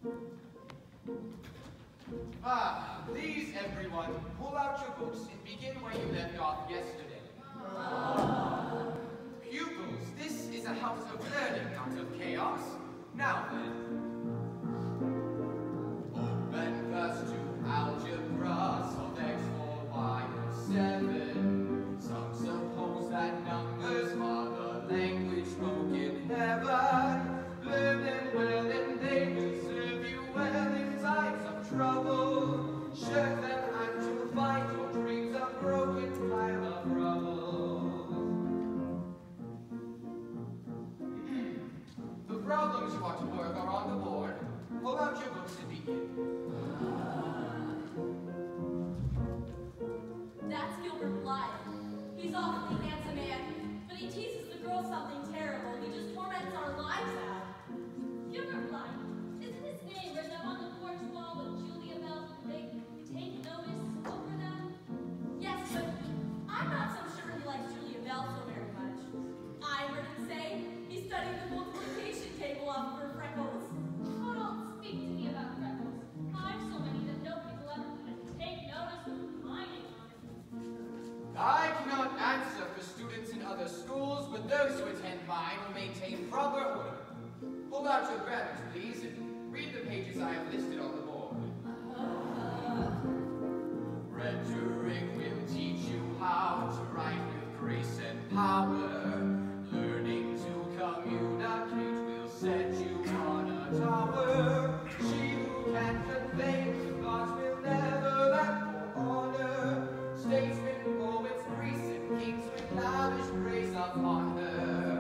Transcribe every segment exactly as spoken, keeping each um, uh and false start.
Ah, please, everyone, pull out your books and begin where you left off yesterday. Ah. Pupils, this is a house of learning, not of chaos. Now then, open verse to algebra, solve x for y of seven. Some suppose that numbers are the language spoken in heaven. Learn them well and they will serve you well in times of trouble. Shirk them and you'll find your dreams a broken pile of rubble. The problems you want to work are on the board. Pull out your books and begin. That's Gilbert Blythe. He's awfully handsome man, but he teases the girls something terrible. He just torments our lives out. Gilbert Blythe, isn't his name written up on the porch wall with Julia Bell's big take notice over them? Yes, but I'm not so sure he likes Julia Bell so very much. I heard him say he studied the multiplication table off of her freckles. Oh, don't speak to me about freckles. I've so many that nobody will ever put a take notice with my name on it. I cannot answer for students in other schools, but those who attend mine will maintain proper order. Pull out your grammars, please, and read the pages I have listed on the board. Rhetoric will teach you how to write with grace and power. Learning to communicate will set you on a tower. She who can convey the thoughts will never lack for honor. Statesmen, poets, priests, and kings will lavish praise upon her.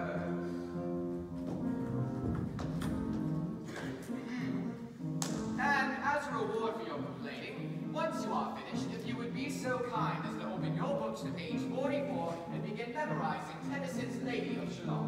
And as a reward for your complaining, once you are finished, if you would be so kind as to open your books to page forty-four and begin memorizing Tennyson's Lady of Shalott.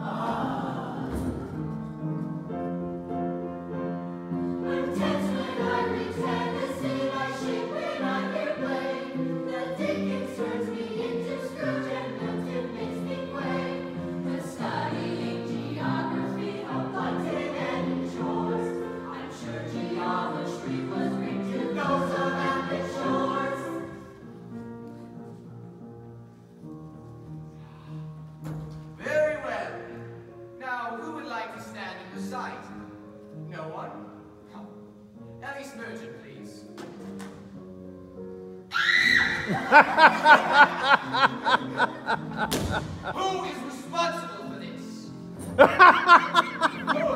I'm tense when I read Tennyson, I shake when I hear play. The Dickens turns me into Scrooge and Milton makes me quake. The studying geography of London and shores. I'm sure geometry was Greek to those around the shores. Very well. Now, who would like to stand and recite? No one? Oh. Ellie Spurgeon, please. Who is responsible for this? Good.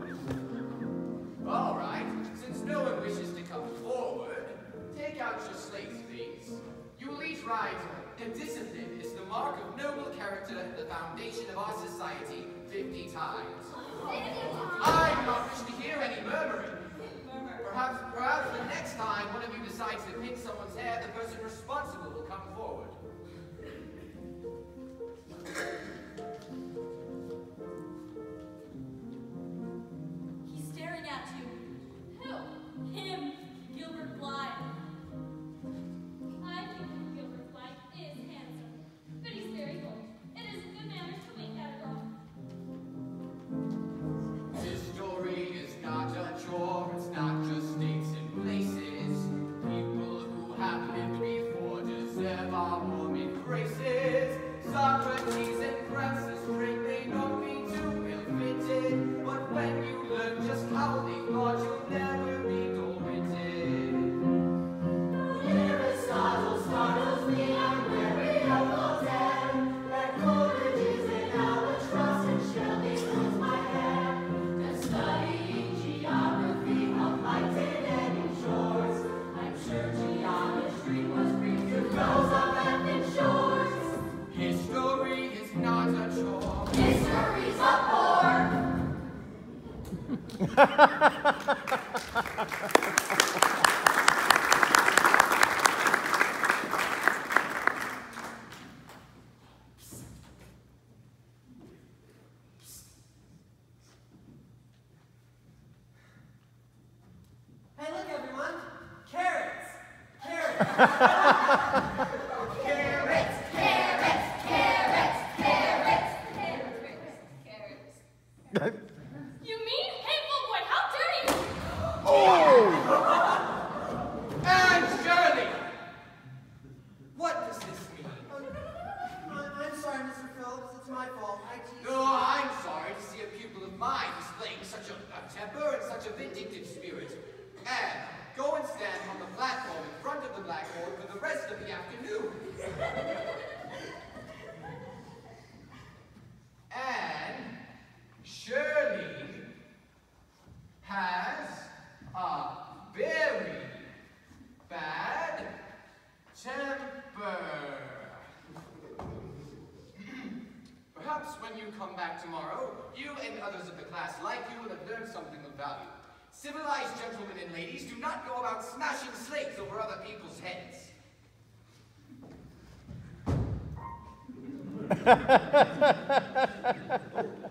All right. Since no one wishes to come forward, take out your slates, please. You will each write, "And discipline is the mark of noble character, the foundation of our society," fifty times. I do not wish to hear any murmuring. Perhaps, perhaps the next time one of you decides to pin someone's hair, the person responsible will come forward. He's staring at you. Who? Him, Gilbert Blythe. I think Gilbert Blythe is handsome, but he's very bold. It isn't good manners to wink at a girl. This story is not a chore, it's not just dates and places. People who have lived before deserve our warm embraces. Socrates and Francis Drake, they don't mean to ill-fitted, but when you learn just how they thought, you'll never be dull-witted. Aristotle startles me, I'm wary of Voltaire. That Coleridge's an albatross and Shelley pulls my hair. And studying geography of London and shores. I'm sure geometry was Greek to those of Atlantic shores. History is not a chore. History's a bore. Hey, look, everyone! Carrots! Carrots! Carrots, carrots, carrots, carrots. You mean hateful boy, how dare you? And Shirley! What does this mean? Oh, I- I'm sorry, Mister Phillips. It's my fault. I teased No, I'm sorry to see a pupil of mine displaying such a, a temper and such a vindictive spirit. And go and stand on the platform in front of the blackboard for the rest of the afternoon. And Shirley has a very bad temper. Perhaps when you come back tomorrow, you and others of the class like you will have learned something of value. Civilized gentlemen and ladies do not go about smashing slates over other people's heads.